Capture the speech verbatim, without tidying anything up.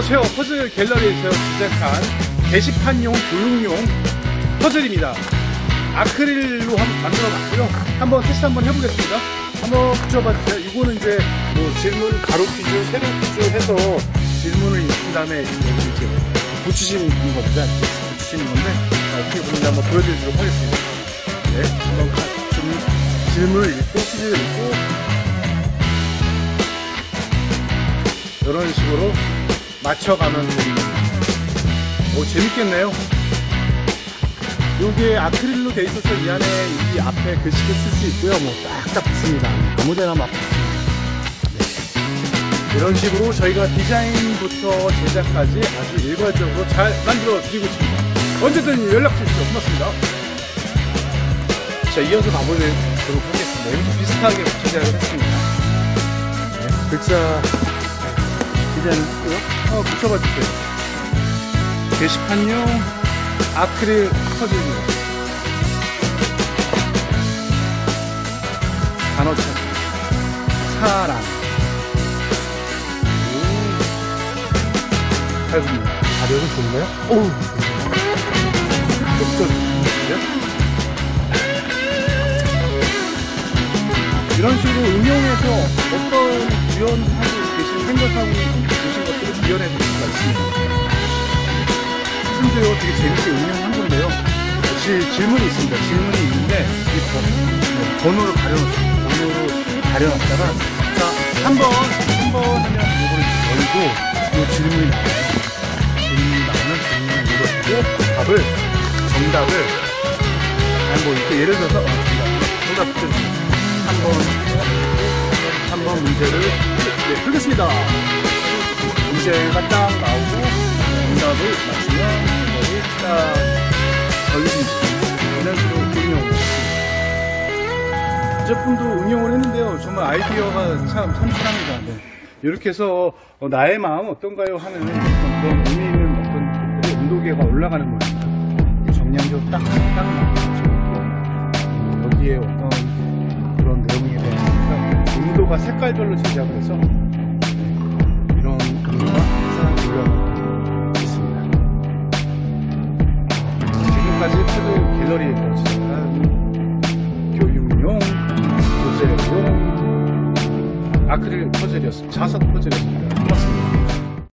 안녕하세요. 퍼즐 갤러리에서 제작한 게시판용 교육용 퍼즐입니다. 아크릴로 한번 만들어 봤고요. 한번 테스트 한번 해보겠습니다. 한번 붙여봐 주세요. 이거는 이제 뭐 질문, 가로 퀴즈, 세로 퀴즈 해서 질문을 읽은 다음에 여기 이제 붙이시는 겁니다. 붙이시는 건데 어떻게 보는지 한번 보여드리도록 하겠습니다. 네, 한번 좀 질문을 읽고 퀴즈를 읽고 이런 식으로 맞춰가는 겁니다. 오, 재밌겠네요. 요게 아크릴로 돼 있어서 이 안에 이 앞에 글씨를 쓸 수 있고요. 뭐 딱딱 붙습니다. 아무데나 막 붙습니다. 네. 이런 식으로 저희가 디자인부터 제작까지 아주 일괄적으로 잘 만들어 드리고 있습니다. 언제든 연락 주십시오. 고맙습니다. 자, 이어서 가보도록 하겠습니다. 여기서 비슷하게 제작을 했습니다. 네, 글자 디자인을 했고요. 어, 붙여봐 주세요. 게시판용 아크릴 퍼즐입니다. 단어 찾기, 사랑, 잘 봅니다. 가려는 좋나요? 오우, 좀 좋은데요? 이런 식으로 응용해서 어떤 구현하고 계신, 생각하고 계신 것들을 구현해 볼 수가 있습니다. 심지어 되게 재밌게 응용한 건데요. 역시 질문이 있습니다. 질문이 있는데 이 번호를 가려놓습니다. 번호를 가려놨다가 자, 한 번, 한 번 하면 이거를 열고 이 질문이 나와요. 질문이 나오면 질문을 읽어주고 답을, 정답을 아니 뭐 이렇게 예를 들어서 어, 정답, 정답 붙여줍니다. 한 번, 한 번 문제를 네, 풀겠습니다. 문제가 딱 나오고 정답을 맞추면 거기 딱 걸리는 이런 식으로 응용을 했습니다. 이 제품도 응용을 했는데요. 정말 아이디어가 참 참신합니다. 네. 이렇게 해서 어, 나의 마음 어떤가요? 하는 그런 의미 있는 어떤 온도계가 올라가는 거입니다. 정량적으로 딱딱 맞춰서 음, 여기에 어떤 그런 내용에 대한 온도가 색깔별로 제작을 해서 네, 이런 의미가 항상 올라갑니다. 지금까지 퍼즐 갤러리에서 제작한 교육용, 교재용 아크릴 퍼즐이었습니다. 자석 퍼즐이었습니다. 고맙습니다.